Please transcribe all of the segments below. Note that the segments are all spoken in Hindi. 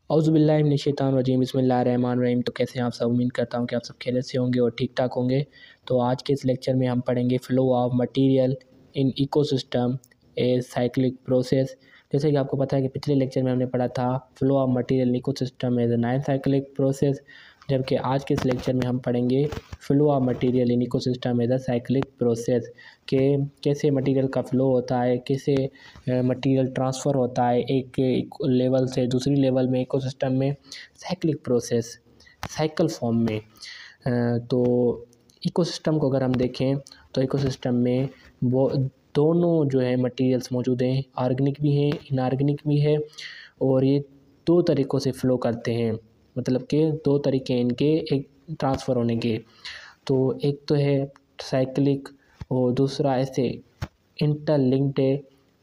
औज़ुबिल्लाहि बिस्मिल्लाहिर्रहमानिर्रहीम। तो कैसे हैं आप सब? उम्मीद करता हूँ कि आप सब खैरियत से होंगे और ठीक ठाक होंगे। तो आज के इस लेक्चर में हम पढ़ेंगे flow of material in ecosystem a cyclic process. जैसे कि आपको पता है कि पिछले लेक्चर में हमने पढ़ा था flow of material in ecosystem as a non cyclic process, जबकि आज के इस लेक्चर में हम पढ़ेंगे flow of material in ecosystem as a cyclic process के कैसे मटेरियल का फ्लो होता है, कैसे मटेरियल ट्रांसफ़र होता है एक लेवल से दूसरी लेवल में इकोसिस्टम में साइक्लिक प्रोसेस साइकिल फॉर्म में। तो इकोसिस्टम को अगर हम देखें तो इकोसिस्टम में वो दोनों जो है मटेरियल्स मौजूद हैं, ऑर्गेनिक भी हैं, इनऑर्गेनिक भी है, और ये दो तरीक़ों से फ़्लो करते हैं, मतलब कि दो तरीके इनके एक ट्रांसफ़र होने के। तो एक तो है साइक्लिक और दूसरा ऐसे इंटरलिंक्ड है।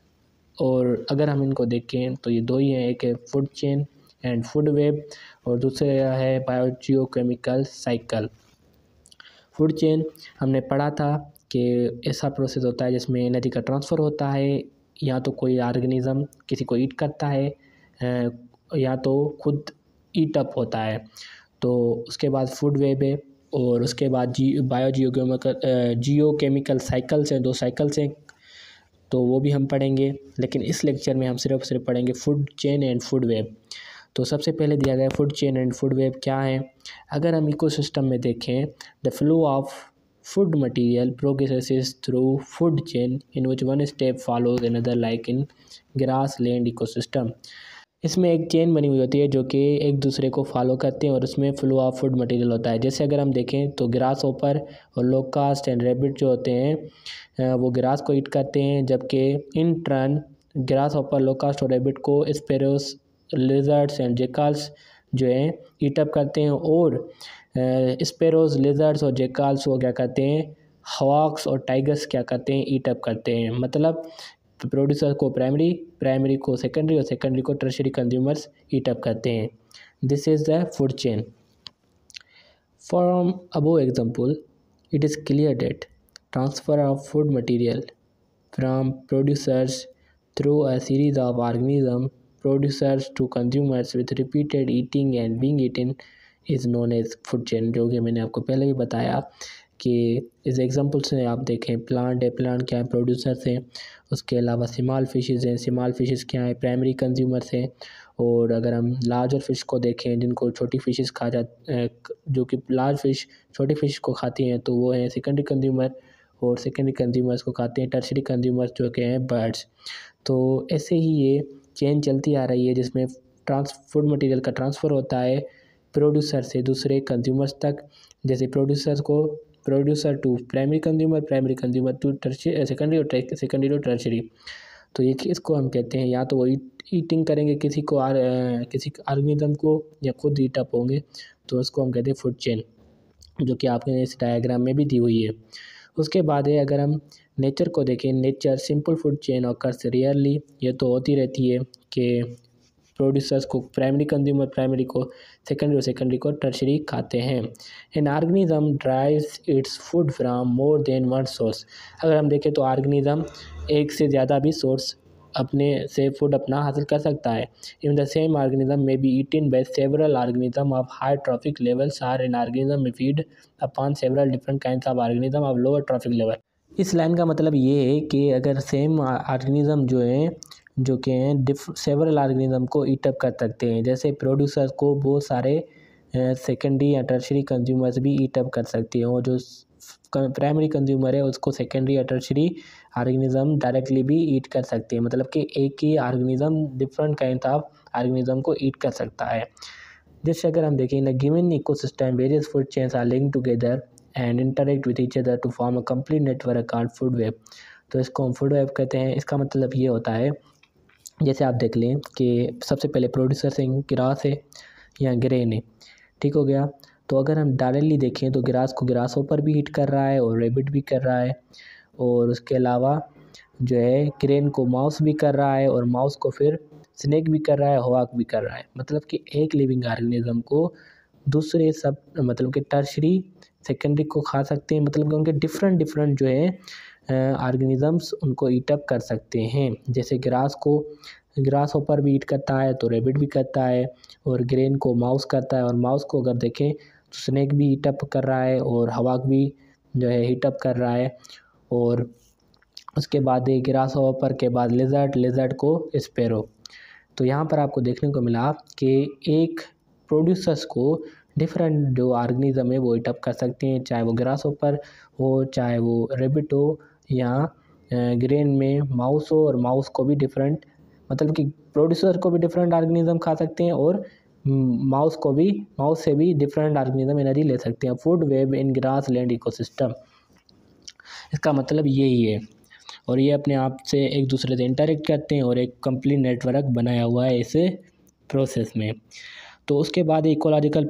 और अगर हम इनको देखें तो ये दो ही हैं, एक है food chain and food web और दूसरा है बायोजियोकेमिकल साइकिल। फूड चेन हमने पढ़ा था कि ऐसा प्रोसेस होता है जिसमें एनर्जी का ट्रांसफ़र होता है, या तो कोई ऑर्गेनिज़म किसी को ईट करता है या तो खुद ईट अप होता है। तो उसके बाद फूड वेब है और उसके बाद जियोकेमिकल साइकिल्स हैं, दो साइकिल्स हैं, तो वो भी हम पढ़ेंगे। लेकिन इस लेक्चर में हम सिर्फ पढ़ेंगे food chain and food web. तो सबसे पहले दिया गया food chain and food web क्या है। अगर हम इकोसिस्टम में देखें, the flow of food material progresses through food chain in which one step follows another like in grass land ecosystem. इसमें एक चेन बनी हुई होती है जो कि एक दूसरे को फॉलो करते हैं और उसमें फ्लो ऑफ फूड मटेरियल होता है। जैसे अगर हम देखें तो ग्रास होपर और लोकास्ट एंड रैबिट जो होते हैं वो ग्रास को ईट करते हैं, जबकि in turn grasshopper, locust और रैबिट को स्पैरोस, लिजर्ड्स एंड जेकल्स जो हैं ईट अप करते हैं। और स्पैरोस, लिजर्ड्स और जेकल्स वो क्या करते हैं, हॉक्स और टाइगर्स क्या करते हैं, ईट अप करते हैं। मतलब प्रोड्यूसर को प्राइमरी, प्राइमरी को सेकेंडरी और सेकेंडरी को टर्शियरी कंज्यूमर्स ईट अप करते हैं। This is the food chain. From above example it is clear that transfer of food material from producers through a series of organism producers to consumers with repeated eating and being eaten is known as food chain, जो कि मैंने आपको पहले भी बताया कि इस एग्जांपल से आप देखें प्लांट है, प्लांट क्या है, प्रोड्यूसर्स हैं। उसके अलावा स्मॉल फिशेज़ हैं, स्मॉल फिशेज़ क्या है, प्राइमरी कंज्यूमर्स हैं। और अगर हम लार्जर फिश को देखें जिनको छोटी फिशेज़ खा जो कि लार्ज फिश छोटी फिश को खाती हैं, तो वो हैं सेकेंडरी कंज्यूमर, और सेकेंडरी कंज्यूमर्स को खाते हैं टर्शियरी कंज्यूमर्स जो कि हैं बर्ड्स। तो ऐसे ही ये चेन चलती आ रही है जिसमें फूड मटेरियल का ट्रांसफ़र होता है प्रोड्यूसर से दूसरे कंज्यूमर्स तक। जैसे producer to primary consumer to secondary और सेकेंडरी टू टर्शियरी। तो ये इसको हम कहते हैं, या तो वो ईटिंग करेंगे किसी ऑर्गेनिज्म को या खुद ईट अप होंगे, तो उसको हम कहते हैं फूड चेन, जो कि आपने इस डायग्राम में भी दी हुई है। उसके बाद है अगर हम नेचर को देखें, nature simple food chain occurs rarely, ये तो होती रहती है कि प्रोड्यूसर्स को प्राइमरी कंज्यूमर प्राइमरी को सेकेंडरी और सेकेंडरी को टर्शियरी खाते हैं। An organism drives its food from more than one source. अगर हम देखें तो ऑर्गेनिज्म एक से ज़्यादा भी सोर्स अपने से फूड अपना हासिल कर सकता है। In the same organism may be eaten by several organism of high trophic levels or an organism may feed upon several different kinds of organism of lower trophic level. इस लाइन का मतलब ये है कि अगर सेम ऑर्गेनिज्म जो कि सेवरल ऑर्गेनिज्म को ईट अप कर सकते हैं, जैसे प्रोड्यूसर को बहुत सारे सेकेंडरी या टर्शियरी कंज्यूमर्स भी ईट अप कर सकती हैं, और जो प्राइमरी कंज्यूमर है उसको सेकेंडरी या टर्शियरी ऑर्गेनिज्म डायरेक्टली भी ईट कर सकते हैं। मतलब कि एक ही organism different kind of organism को ईट कर सकता है। जैसे अगर हम देखें in a given ecosystem various food chains are linked together and interact with each other to form a complete network called food web. तो इसको हम फूड वेब कहते हैं। इसका मतलब ये होता है, जैसे आप देख लें कि सबसे पहले प्रोड्यूसर से ग्रास है या ग्रेन है, ठीक हो गया। तो अगर हम डायरेक्टली देखें तो ग्रास को ग्रास होपर भी हीट कर रहा है और रेबिट भी कर रहा है, और उसके अलावा जो है ग्रेन को माउस भी कर रहा है और माउस को फिर स्नेक भी कर रहा है, हॉक भी कर रहा है। मतलब कि एक लिविंग ऑर्गेनिज्म को दूसरे सब मतलब कि टर्शियरी सेकेंडरी को खा सकते हैं, मतलब कि उनके डिफरेंट जो है ऑर्गेनिजम्स उनको ईट अप कर सकते हैं। जैसे ग्रास को ग्रास हॉपर भी ईट करता है तो रैबिट भी करता है, और ग्रेन को माउस करता है, और माउस को अगर देखें तो स्नेक भी हीटअप कर रहा है, और हवाक भी जो है हीटअप कर रहा है। और उसके बाद एक ग्रास हॉपर के बाद लिजर्ड को स्पैरो। तो यहाँ पर आपको देखने को मिला कि एक प्रोड्यूसर्स को डिफरेंट जो ऑर्गेनिज्म है वो हीटअप कर सकते हैं, चाहे वो ग्रास हॉपर हो, चाहे वो रैबिट हो, या ग्रेन में माउस हो, और माउस को भी डिफरेंट, मतलब कि प्रोड्यूसर को भी डिफरेंट ऑर्गेनिज्म खा सकते हैं, और माउस से भी डिफरेंट ऑर्गेनिज्म एनर्जी ले सकते हैं। Food web in grass land ecosystem, इसका मतलब यही है। और ये अपने आप से एक दूसरे से इंटरेक्ट करते हैं और एक कंप्लीट नेटवर्क बनाया हुआ है इस प्रोसेस में। तो उसके बाद इकोलॉजिकल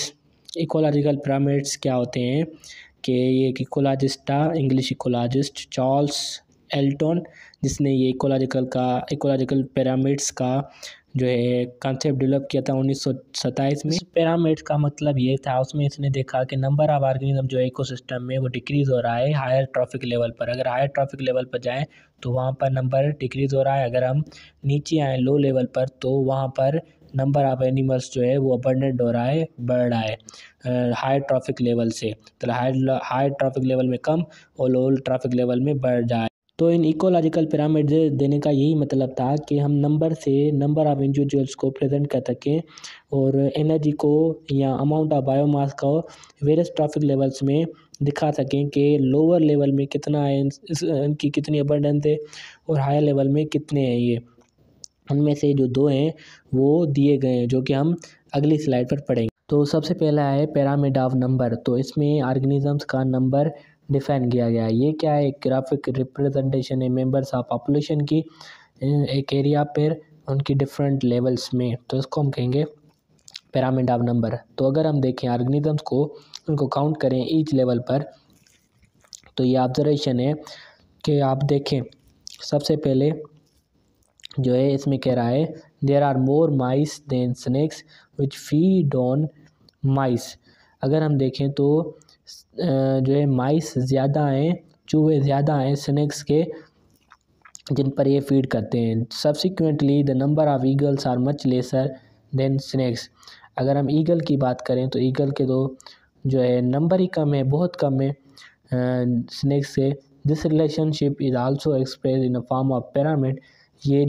पिरामिड्स क्या होते हैं कि ये एक इंग्लिश इकोलॉजिस्ट चार्ल्स एल्टन, जिसने ये इकोलॉजिकल पिरामिड्स का जो है कॉन्सेप्ट डेवलप किया था 1927 में। पिरामिड्स का मतलब ये था, उसमें इसने देखा कि नंबर ऑफ ऑर्गेनिज्म जो इकोसिस्टम में वो डिक्रीज़ हो रहा है हायर ट्रॉफिक लेवल पर। अगर हायर ट्रॉफिक लेवल पर जाएँ तो वहाँ पर नंबर डिक्रीज़ हो रहा है, अगर हम नीचे आए लो लेवल पर तो वहाँ पर नंबर ऑफ एनिमल्स जो है वो अबंडेंट हो रहा है, बढ़ रहा है हाई ट्रॉफिक लेवल से। तो हाई ट्रॉफिक लेवल में कम और लो ट्रॉफिक लेवल में बढ़ जाए। तो इन इकोलॉजिकल पिरामिड देने का यही मतलब था कि हम नंबर ऑफ इंडिविजुअल्स को प्रेजेंट कर सकें, और एनर्जी को या अमाउंट ऑफ बायोमास को वेरियस ट्रॉफिक लेवल्स में दिखा सकें कि लोअर लेवल में कितना है, इनकी कितनी अबंडेंस है, और हायर लेवल में कितने हैं। ये उनमें से जो दो हैं वो दिए गए हैं, जो कि हम अगली स्लाइड पर पढ़ेंगे। तो सबसे पहला है पिरामिड ऑफ नंबर। तो इसमें ऑर्गेनिजम्स का नंबर डिफाइन किया गया है। ये क्या है, एक ग्राफिक रिप्रेजेंटेशन है मेंबर्स ऑफ पॉपुलेशन की एक एरिया पर उनकी डिफरेंट लेवल्स में। तो इसको हम कहेंगे पिरामिड ऑफ नंबर। तो अगर हम देखें ऑर्गेनिजम्स को, उनको काउंट करें ईच लेवल पर, तो ये ऑब्जर्वेशन है कि आप देखें सबसे पहले जो है इसमें कह रहा है there are more mice than snakes which feed on mice. अगर हम देखें तो जो है माइस ज़्यादा हैं, चूहे ज़्यादा हैं स्नेक्स के, जिन पर ये फीड करते हैं। Subsequently the number of eagles are much lesser than snakes. अगर हम ईगल की बात करें तो ईगल के तो जो है नंबर ही कम है, बहुत कम है स्नेक्स से। This relationship is also express in a form of pyramid. ये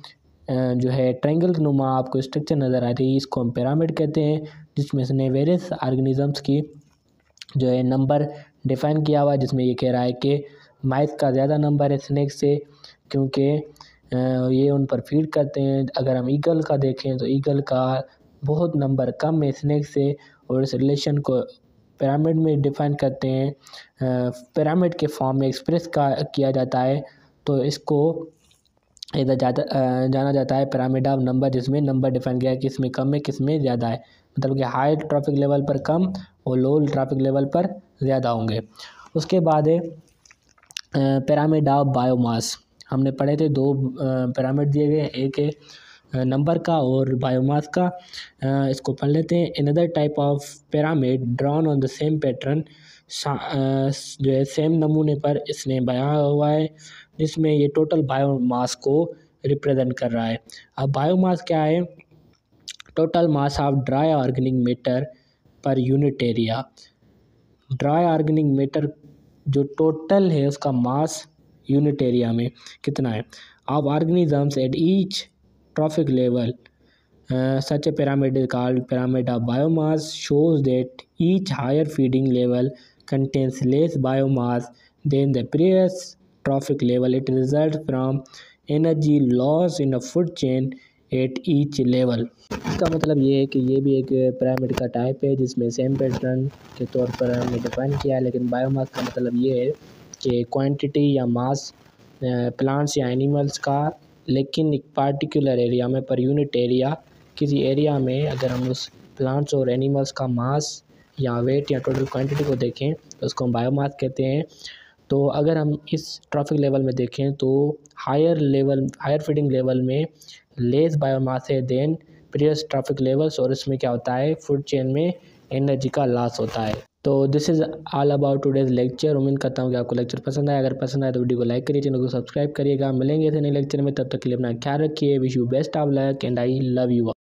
जो है ट्रायंगल नुमा आपको स्ट्रक्चर नज़र आ रही है, इसको हम पिरामिड कहते हैं, जिसमें इसने वेरियस ऑर्गेनिजम्स की जो है नंबर डिफाइन किया हुआ है, जिसमें ये कह रहा है कि माइस का ज़्यादा नंबर है स्नेक्स से, क्योंकि ये उन पर फीड करते हैं। अगर हम ईगल का देखें तो ईगल का बहुत नंबर कम है स्नेक्स से, और इस रिलेशन को पिरामिड में डिफाइन करते हैं, पिरामिड के फॉर्म में एक्सप्रेस किया जाता है। तो इसको इधर जाना जाता है पिरामिड ऑफ नंबर, जिसमें नंबर डिफाइन किया है कि किस में कम है किस में ज़्यादा है, मतलब कि हाई ट्रैफिक लेवल पर कम और लो ट्रैफिक लेवल पर ज़्यादा होंगे। उसके बाद है पिरामिड ऑफ बायोमास। हमने पढ़े थे दो पिरामिड दिए गए, एक है नंबर का और बायोमास का। इसको पढ़ लेते हैं। Another type of pyramid drawn on the same pattern, जो है सेम नमूने पर इसने बनाया हुआ है, जिसमें ये टोटल बायोमास को रिप्रेजेंट कर रहा है। अब बायोमास क्या है, total mass of dry organic matter per unit area. Dry organic matter जो टोटल है उसका मास यूनिट एरिया में कितना है। Of organisms at each trophic level, such a pyramid is called pyramid of biomass, shows that each higher feeding level contains less biomass than the previous trophic level. It results from energy loss in a food chain at each level. इसका मतलब ये है कि ये भी एक पिरामिड का टाइप है, जिसमें सेम पैटर्न के तौर पर हमने डिफाइन किया है, लेकिन बायोमास का मतलब ये है कि क्वांटिटी या मास प्लांट्स या एनिमल्स का, लेकिन एक पार्टिकुलर एरिया में पर यूनिट एरिया, किसी एरिया में अगर हम उस प्लांट्स और एनिमल्स का मास या वेट या टोटल क्वांटिटी को देखें तो उसको हम बायोमास कहते हैं। तो अगर हम इस ट्रॉफिक लेवल में देखें तो हायर फीडिंग लेवल में लेस बायोमास है देन प्रीवियस ट्रॉफिक लेवल्स, और इसमें क्या होता है फूड चेन में एनर्जी का लॉस होता है। तो this is all about today's lecture. उम्मीद करता हूँ कि आपको लेक्चर पसंद आया। अगर पसंद आया तो वीडियो को लाइक करिए, चैनल को सब्सक्राइब करिएगा। मिलेंगे ऐसे नए लेक्चर में, तब तक के लिए अपना ख्याल रखिए। Wish you best of luck and I love you.